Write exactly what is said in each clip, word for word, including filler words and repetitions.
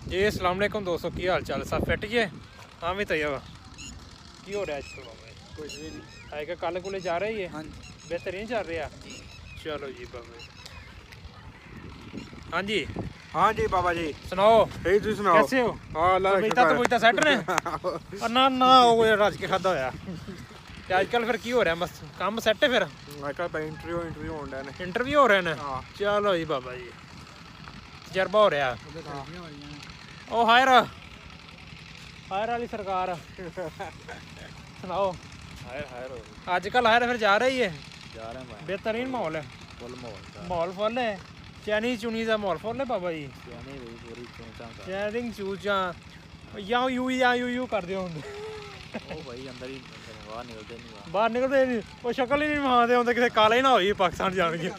जी अस्सलाम वालेकुम दोस्तों, की हाल चाल? सब फिट जे? हाँ भी तैयार वा की हो रहा है आजकल बाबा? कुछ भी नहीं है कि कल कुले जा रही है? हाँ बेहतरीन चल रहा? चलो जी बाबा। हाँ जी हाँ जी बाबा जी सुनाओ, यही तुम सुनाओ कैसे हो? हाँ अल्लाह का तबीयत शुक्र तबीयत सेट ने? और ना ना वो रज के खादा होया ते आजकल फिर की हो रहा है? बस काम सेट है फिर? आजकल भाई इंटरव्यू इंटरव्यू होने हैं इंटरव्यू हो रहे हैं? हाँ चलो जी बाबा जी, तजर्बा हो रहा। ओ हायर हायर वाली सरकार सुनाओ। हायर हायर हो आजकल हायर फिर जा रही है? जा रहे हैं भाई बेहतरीन माहौल है, फुल माहौल माहौल फुल है। चैनी चुनी का माहौल फुल है बाबा जी। यानी भाई पूरी चौंचा का चैनिंग चूचा या यू या यू यू कर दियो हुंदे ओ भाई अंदर ही बाहर निकलते नहीं बाहर बाहर निकलते नहीं, वो शक्ल ही नहीं विखाते हुंदे, किसी काला ही ना होई पाकिस्तान जाणगे।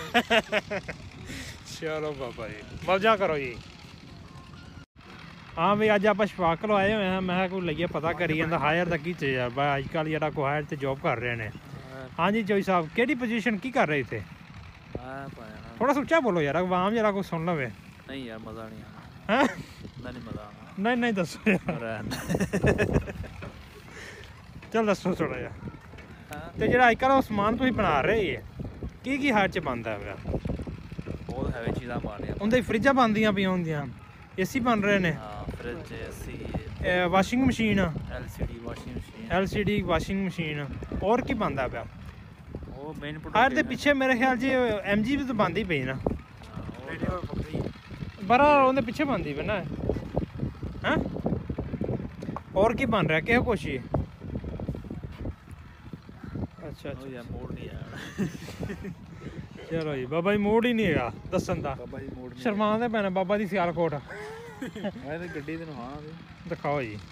चलो बाबा जी मौजा करो जी। हाँ भाई अज आप शफाकल आए हुए हैं, मैं कोई लगे पता करी जाता हायर का की तजर्बा अजकल जरा को हायर से जॉब कर रहे हैं। हाँ जी चोई साहब केड़ी पोजीशन की कर रहे थे? थोड़ा सोचा बोलो यार, आवाम जरा को सुन लवे। नहीं यार मजा नहीं आना हैं नहीं मजा आना नहीं नहीं दसो यार चल दसो थोड़ा यार। ते जेड़ा अजकल वो समान तुसीं बना रहे है की की हायर च बनदा है? बहुत हैवी चीज़ां मारनियां उंदे फ्रिजां बनदियां पियां होंदियां, एसी बन रहे ने, हाँ fridge AC washing machine, LCD washing machine LCD washing machine, और की बनदा पिया? वो मेन हायर दे पिछे मेरे ख्याल च एमजी भी तो बनदी पई ना, बरा उंदे पिछे बनदी पे ना। हैं और की बन रहा है, क्या कुछ ही? अच्छा अच्छा मूड नहीं आया चलो जी बाबा जी मूड ही नहीं है दसन का, बाबा जी मूड नहीं शर्मांदे पैने बाबा दी सियालकोट मैं तो गड्डी तेन हाँ दिखाओ जी।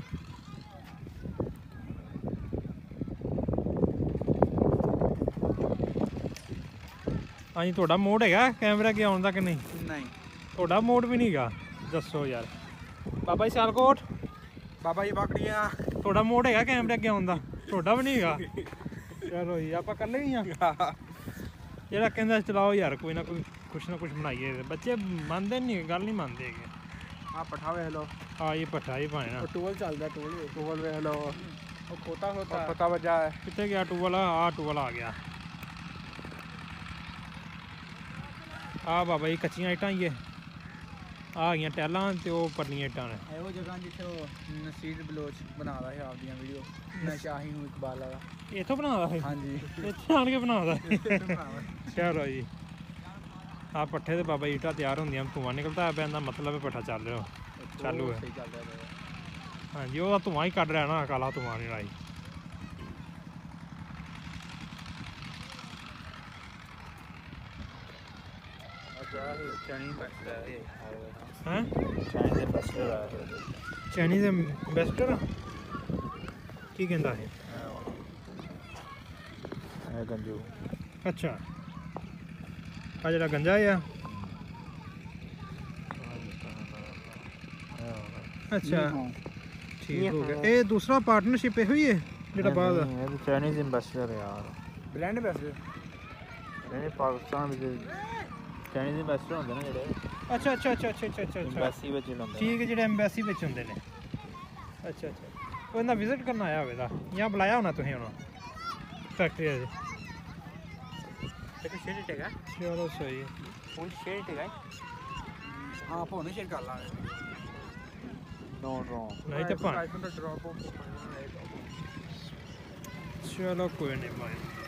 हाँ जी थोड़ा मूड है कैमरा के आने का कि नहीं? नहीं थोड़ा मूड भी नहीं गा, दसो यार बाबा जी सियालकोट बाबा जी बाकड़ियाँ थोड़ा मूड है कैमरे अगे आने का? थोड़ा भी नहीं गा। चलो जी आप कल्ले ही हाँ जरा कहता चलाओ यार कोई ना कोई कुछ ना कुछ बनाइए, बच्चे मानते नहीं, गल नहीं मानते है। हाँ पठा वे हेलो हाँ ये पट्ठा ही पाए ना, टूवल चलता टूवल टूवल वे हेलो वो खोता खोता पता बजा है कितने गया टूवल? आ टूवल आ गया। आ बाबा जी कच्चियां इट्टां ये आ गई टैलां ते ओह् परलियां इट्टां ने। वो जगह जिथे नसीर बलोच बना रहा है आप दियां वीडियो मैं शाहीन इकबाल वाला इत्थों बना दा है? हाँ जी इत्थे आन के बना दा चलो जी। आ पट्ठे ते बाबा जी इट्टां तैयार होंदियां, धुआं निकलता है पैंदा, मतलब पट्ठा चल रहा चालू है। हाँ जी वो धुआं ही कट रहा ना, काला धुआं नहीं लाई। हैं चाइनीज एम्बेसडर की कहता है? गंजू अच्छा आ जरा गंजा है। अच्छा ठीक हो गया। ये दूसरा पार्टनरशिप है हुई है जेड़ा बाद चाइनीज एम्बेसडर यार ब्रांड एम्बेसडर नहीं पाकिस्तान में चाइनीज एम्बेसडर होंगे ना जेड़े। अच्छा अच्छा अच्छा अच्छा अच्छा अच्छा एम्बेसी विच होंदे ठीक है, जेड़े एम्बेसी विच होंदे ने। अच्छा अच्छा ਉਹ ਇਹਨਾਂ ਵਿਜ਼ਿਟ ਕਰਨ ਆਇਆ ਹੋਵੇਗਾ ਜਾਂ ਬੁਲਾਇਆ ਹੋਣਾ ਤੁਸੀਂ ਉਹਨਾਂ ਫੈਕਟਰੀ ਦੇ? ਇੱਕ ਸ਼ੇਡ ਹੈਗਾ ਚਲੋ ਸਹੀ ਹੈ। ਫੁੱਲ ਸ਼ੇਡ ਹੈਗਾ ਹਾਂ ਫੋਨ ਸ਼ੇਡ ਕਰ ਲਾਂਗੇ। ਨੋ ਨੋ ਨਹੀਂ ਤੇ ਪਾ ਆਈਫੋਨ ਦਾ ਡ੍ਰੌਪ ਚਲੋ ਕੋਈ ਨਹੀਂ ਭਾਈ।